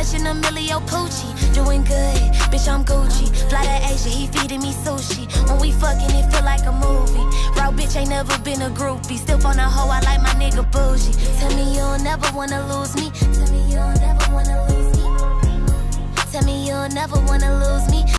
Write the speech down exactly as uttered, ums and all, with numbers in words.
touching a millio poochie. Doing good, bitch, I'm Gucci. Fly to Asia, he feeding me sushi. When we fucking, it feel like a movie. Raw bitch ain't never been a groupie. Still on a hoe, I like my nigga bougie. Tell me you'll never wanna lose me. Tell me you'll never wanna lose me. Tell me you'll never wanna lose me.